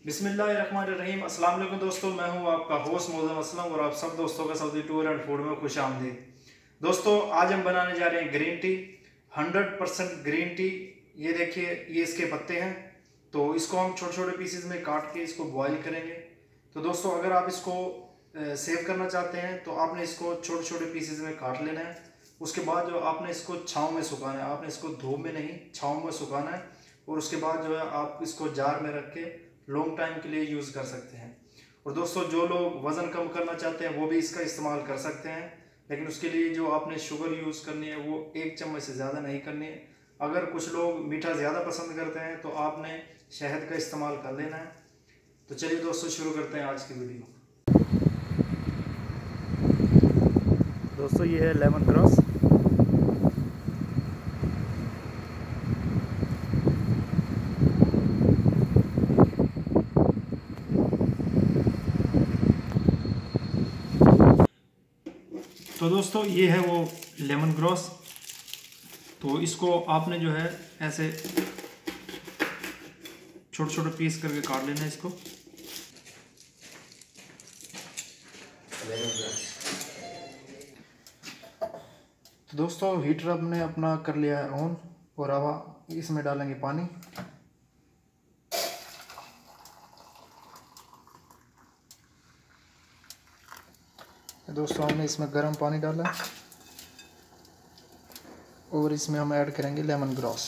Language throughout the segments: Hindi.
बिस्मिल्लाहिर्रहमानिर्रहीम। अस्सलाम वालेकुम दोस्तों, मैं हूं आपका होस्ट मौज़म असलम और आप सब दोस्तों का सऊदी टूर एंड फूड में खुश आमदीद। दोस्तों आज हम बनाने जा रहे हैं ग्रीन टी, 100% ग्रीन टी। ये देखिए, ये इसके पत्ते हैं। तो इसको हम छोटे छोटे पीसेस में काट के इसको बॉयल करेंगे। तो दोस्तों अगर आप इसको सेव करना चाहते हैं तो आपने इसको छोटे छोटे पीसेस में काट लेना है। उसके बाद जो आपने इसको छाँव में सुखाना है, आपने इसको धूप में नहीं छाँव में सुखाना है। और उसके बाद जो है आप इसको जार में रख के लॉन्ग टाइम के लिए यूज़ कर सकते हैं। और दोस्तों जो लोग वज़न कम करना चाहते हैं वो भी इसका इस्तेमाल कर सकते हैं, लेकिन उसके लिए जो आपने शुगर यूज़ करनी है वो 1 चम्मच से ज़्यादा नहीं करनी है। अगर कुछ लोग मीठा ज़्यादा पसंद करते हैं तो आपने शहद का इस्तेमाल कर लेना है। तो चलिए दोस्तों शुरू करते हैं आज की वीडियो। दोस्तों ये है लेमन ग्रास। तो दोस्तों ये है वो लेमन ग्रास। तो इसको आपने जो है ऐसे छोटे छोटे पीस करके काट लेना है इसको। तो दोस्तों हीटर हमने अपना कर लिया है ऑन और अब इसमें डालेंगे पानी। दोस्तों हमने इसमें गर्म पानी डाला और इसमें हम ऐड करेंगे लेमन ग्रास।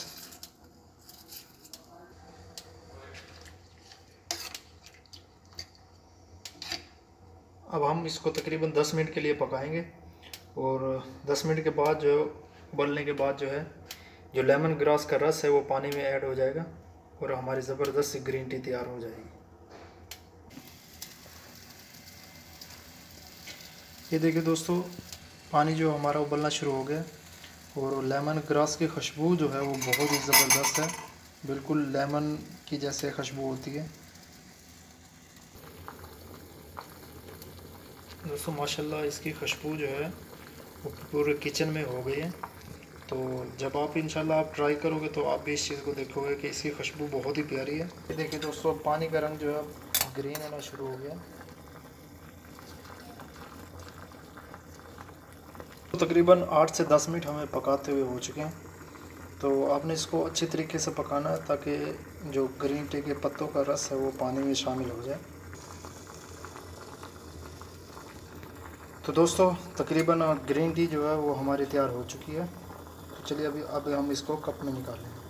अब हम इसको तकरीबन 10 मिनट के लिए पकाएंगे और 10 मिनट के बाद जो उबलने के बाद जो है जो लेमन ग्रास का रस है वो पानी में ऐड हो जाएगा और हमारी ज़बरदस्त सी ग्रीन टी तैयार हो जाएगी। ये देखिए दोस्तों, पानी जो हमारा उबलना शुरू हो गया और लेमन ग्रास की खुशबू जो है वो बहुत ही ज़बरदस्त है, बिल्कुल लेमन की जैसे खुशबू होती है। दोस्तों माशाल्लाह इसकी खुशबू जो है वो पूरे किचन में हो गई है। तो जब आप इंशाल्लाह आप ट्राई करोगे तो आप भी इस चीज़ को देखोगे कि इसकी खुशबू बहुत ही प्यारी है। ये देखिए दोस्तों, पानी का रंग जो है ग्रीन होना शुरू हो गया। तो तकरीबन 8 से 10 मिनट हमें पकाते हुए हो चुके हैं। तो आपने इसको अच्छे तरीके से पकाना है ताकि जो ग्रीन टी के पत्तों का रस है वो पानी में शामिल हो जाए। तो दोस्तों तकरीबन ग्रीन टी जो है वो हमारी तैयार हो चुकी है। तो चलिए अभी हम इसको कप में निकाल लेंगे।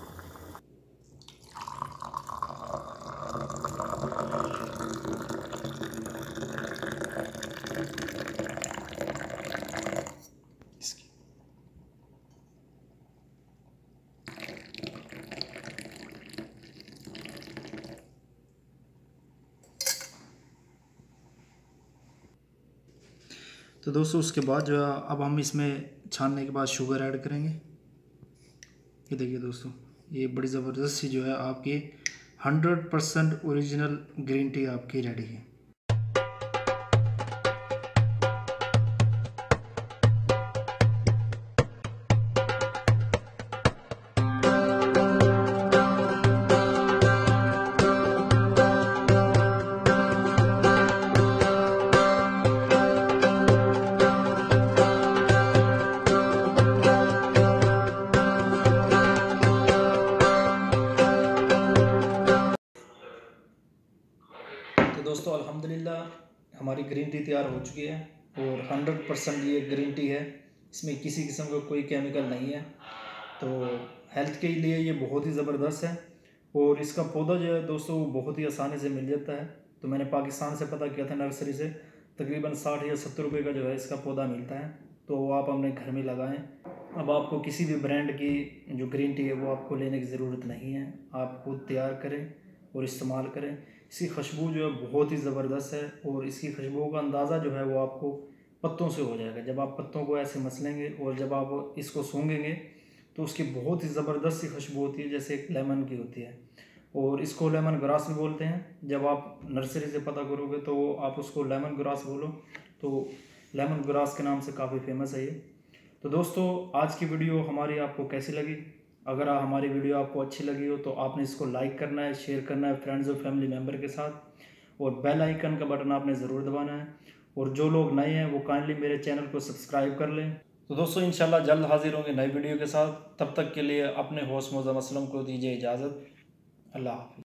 तो दोस्तों उसके बाद जो है अब हम इसमें छानने के बाद शुगर ऐड करेंगे। ये देखिए दोस्तों, ये बड़ी ज़बरदस्त सी जो है आपकी 100% ओरिजिनल ग्रीन टी आपकी रेडी है। तो दोस्तों अल्हम्दुलिल्लाह हमारी ग्रीन टी तैयार हो चुकी है और 100% ये ग्रीन टी है, इसमें किसी किस्म का कोई केमिकल नहीं है। तो हेल्थ के लिए ये बहुत ही ज़बरदस्त है। और इसका पौधा जो है दोस्तों वो बहुत ही आसानी से मिल जाता है। तो मैंने पाकिस्तान से पता किया था, नर्सरी से तकरीबन 60 या 70 रुपये का जो है इसका पौधा मिलता है। तो वो आप अपने घर में लगाएं। अब आपको किसी भी ब्रांड की जो ग्रीन टी है वो आपको लेने की ज़रूरत नहीं है, आप खुद तैयार करें और इस्तेमाल करें। इसकी खुशबू जो है बहुत ही ज़बरदस्त है और इसकी खुशबू का अंदाज़ा जो है वो आपको पत्तों से हो जाएगा। जब आप पत्तों को ऐसे मसलेंगे और जब आप इसको सूंघेंगे तो उसकी बहुत ही ज़बरदस्त सी खुशबू होती है, जैसे एक लेमन की होती है। और इसको लेमन ग्रास भी बोलते हैं। जब आप नर्सरी से पता करोगे तो आप उसको लेमन ग्रास बोलो तो लेमन ग्रास के नाम से काफ़ी फेमस है ये। तो दोस्तों आज की वीडियो हमारी आपको कैसी लगी अगर हमारी वीडियो आपको अच्छी लगी हो तो आपने इसको लाइक करना है, शेयर करना है फ्रेंड्स और फैमिली मेम्बर के साथ, और बेल आइकन का बटन आपने ज़रूर दबाना है। और जो लोग नए हैं वो काइंडली मेरे चैनल को सब्सक्राइब कर लें। तो दोस्तों इंशाल्लाह जल्द हाजिर होंगे नई वीडियो के साथ। तब तक के लिए अपने होश मोज़म असलम को दीजिए इजाज़त। अल्लाह हाफ़िज़।